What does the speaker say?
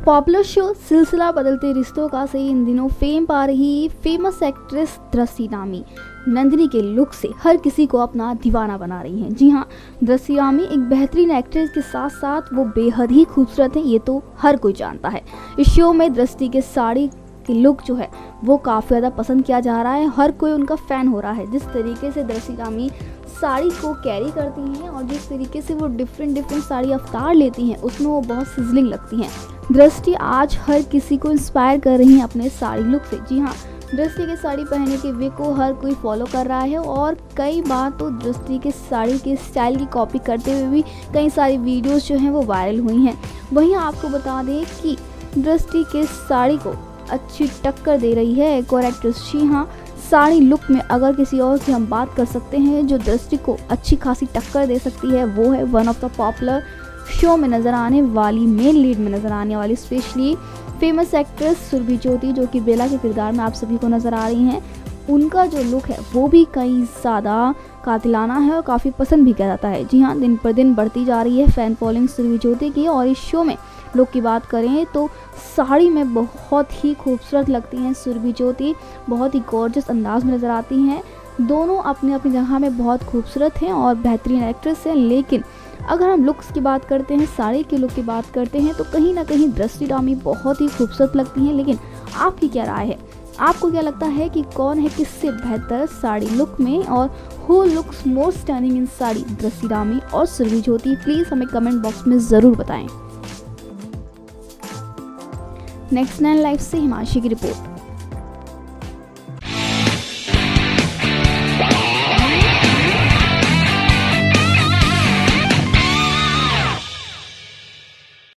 Popular show सिलसिला बदलते रिश्तों का से इन दिनों फेम पा रही फेमस एक्ट्रेस दृष्टि धामी नंदिनी के लुक से हर किसी को अपना दीवाना बना रही हैं। जी हाँ, दृष्टि धामी एक बेहतरीन एक्ट्रेस के साथ साथ वो बेहद ही खूबसूरत है, ये तो हर कोई जानता है। इस शो में दृष्टि के साड़ी की लुक जो है वो काफ़ी ज़्यादा पसंद किया जा रहा है, हर कोई उनका फ़ैन हो रहा है। जिस तरीके से दृष्टि धामी साड़ी को कैरी करती हैं और जिस तरीके से वो डिफरेंट साड़ी अवतार लेती हैं उसमें वो बहुत सिजलिंग लगती हैं। दृष्टि आज हर किसी को इंस्पायर कर रही हैं अपने साड़ी लुक से। जी हाँ, दृष्टि के साड़ी पहनने के वे को हर कोई फॉलो कर रहा है और कई बार तो दृष्टि के साड़ी के स्टाइल की कॉपी करते हुए भी कई सारी वीडियोस जो हैं वो वायरल हुई हैं। वहीं आपको बता दें कि दृष्टि के साड़ी को अच्छी टक्कर दे रही है एक और एक्ट्रेस। जी हाँ, साड़ी लुक में अगर किसी और की हम बात कर सकते हैं जो दृष्टि को अच्छी खासी टक्कर दे सकती है, वो है one of the popular show में नज़र आने वाली, मेन लीड में नज़र आने वाली specially famous actress Surabhi Jyoti, जो कि बेला के किरदार में आप सभी को नज़र आ रही हैं। उनका जो लुक है वो भी कई ज़्यादा कातिलाना है और काफ़ी पसंद भी किया जाता है। जी हाँ, दिन पर दिन बढ़ती जा रही है फ़ैन फॉलोइंग सुरभि ज्योति की। और इस शो में लुक की बात करें तो साड़ी में बहुत ही खूबसूरत लगती हैं सुरभि ज्योति, बहुत ही गॉर्जियस अंदाज में नज़र आती हैं। दोनों अपनी अपनी जगह में बहुत खूबसूरत हैं और बेहतरीन एक्ट्रेस हैं, लेकिन अगर हम लुक्स की बात करते हैं, साड़ी के लुक की बात करते हैं तो कहीं ना कहीं दृष्टि धामी बहुत ही खूबसूरत लगती हैं। लेकिन आपकी क्या राय है? आपको क्या लगता है कि कौन है किससे बेहतर साड़ी लुक में, और who looks more stunning in sari, Drashti Dhami और सुरभि ज्योति? प्लीज़ हमें कमेंट बॉक्स में ज़रूर बताएं। नेक्स्ट 9 लाइफ से हिमांशी की रिपोर्ट।